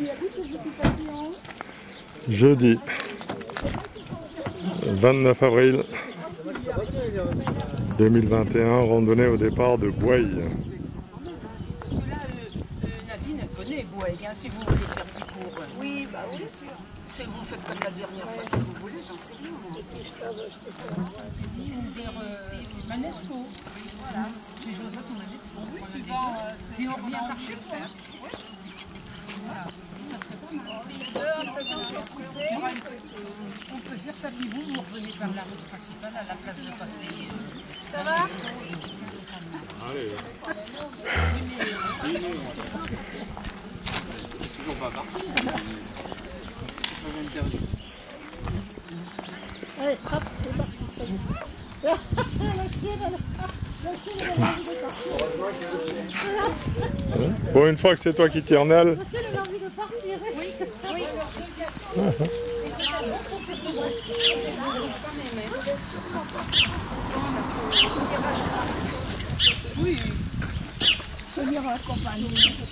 Jeudi 29 avril 2021, randonnée au départ de Bouaille. Parce que là, Nadine, elle connaît Bouaille, hein, si vous voulez faire du cours. Oui, bah oui, sûr. Si vous faites comme la dernière fois, si vous voulez, j'en sais rien. C'est Manesco. Voilà. Chez Josette ou Manesco. Oui, suivant. Puis on revient par chez toi. Voilà. Ça serait pas mal. On peut faire ça, puis vous revenez par la route principale à la place de passer. Ça va? Allez. Toujours pas parti. C'est son interview. Allez, hop, c'est parti. La chienne, Bon, une fois que c'est toi qui t'y en aille. la chienne, elle a envie de partir. Oui. On ira accompagner.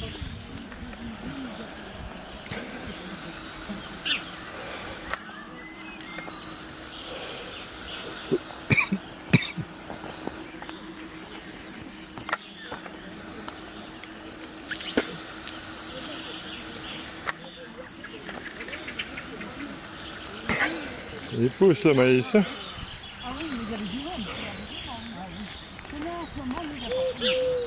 Il pousse le maïs. Ah oui, mais il y avait du monde. Mais là, en ce moment, il n'y a pas de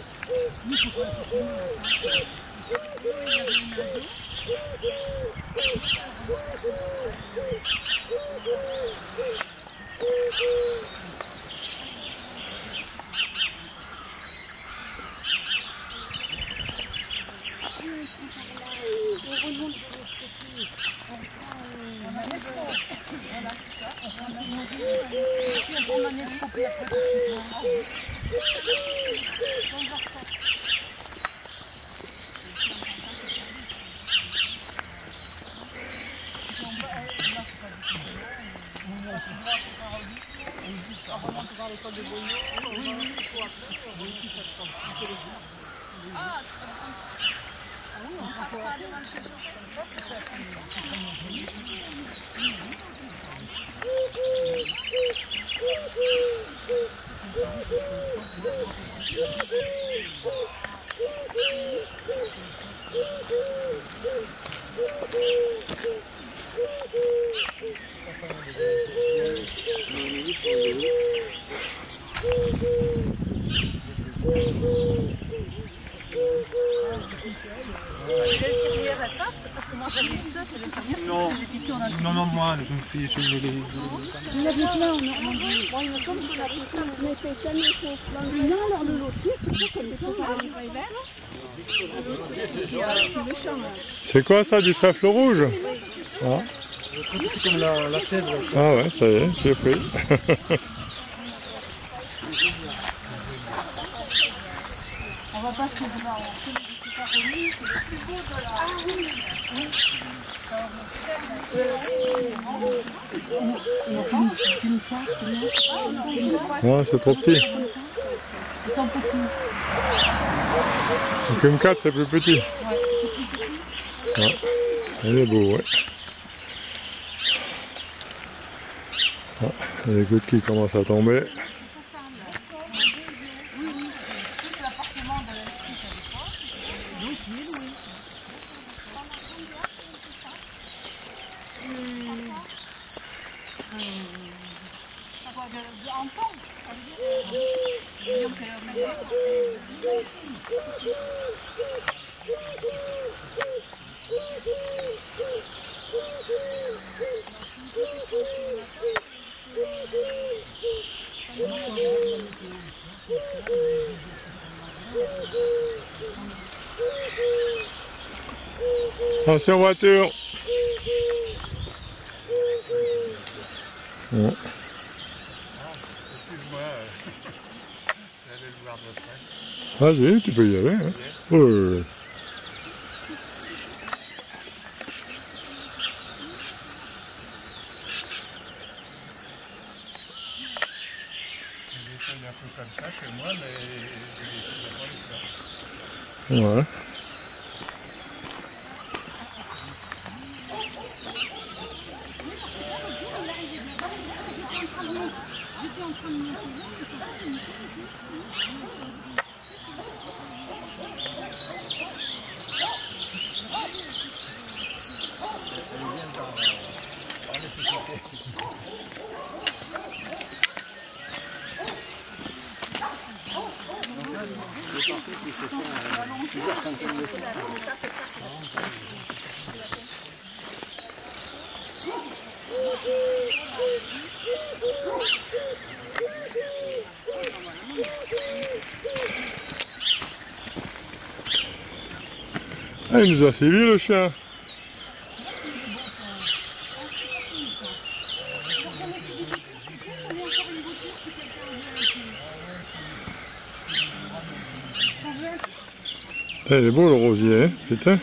L'infirmière, elle passe parce que moi j'avais eu ça, c'est l'infirmière qui faisait les piqûres dans le Non, moi, les filles, je les... Il habite là en Normandie. Bon, il me semble qu'on a pris ça, mais c'est jamais faux. Dans le nord, alors le lotier, c'est pas comme ça, ça va. C'est quoi ça, du trèfle rouge? Ah. C'est comme la fèvre. Ah ouais, ça y est, j'ai pris. On va pas se voir. C'est pas remis, c'est le plus beau de la... Ah oui. Non, c'est trop petit. Ils sont petits. Donc une 4, c'est plus petit. Ouais, c'est plus petit. Ah. Il est beau, ouais. Ah, il y a les gouttes qui commencent à tomber. Attention voiture. Bon. Excuse-moi, j'allais le voir de près. Vas-y, tu peux y aller. Hein. Oui. J'ai fait un peu comme ça chez moi, mais je l'ai fait. Ouais. en train de monter là, mais c'est pas une ici. Plusieurs centaines de fois. Ah, il nous a suivi le chien. Ah, il est beau le rosier, hein, putain.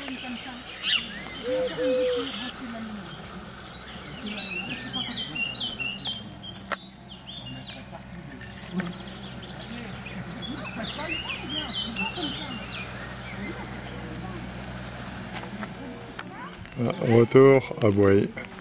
Ah, retour à Boye.